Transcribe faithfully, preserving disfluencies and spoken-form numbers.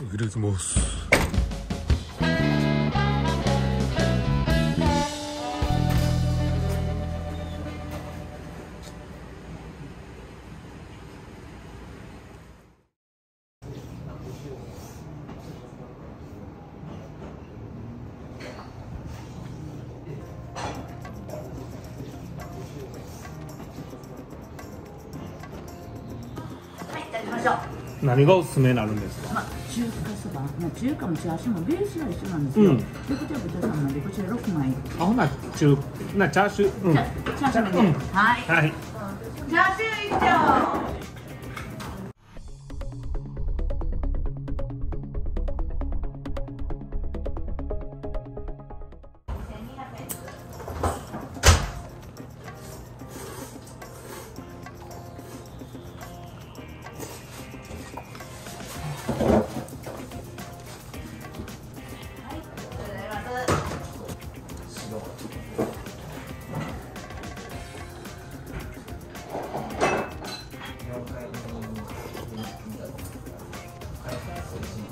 入れてます。何がおすすめになるんですか。 まあ、中華そば、まあ、中華もチャーシューもベースは一緒なんですよ。うん、ということは豚さんなんで、こちらろくまい。 あ、ほな、中、な、チャーシュー。うん、チャーシューもね、はい。はい。チャーシュー一丁。 了解。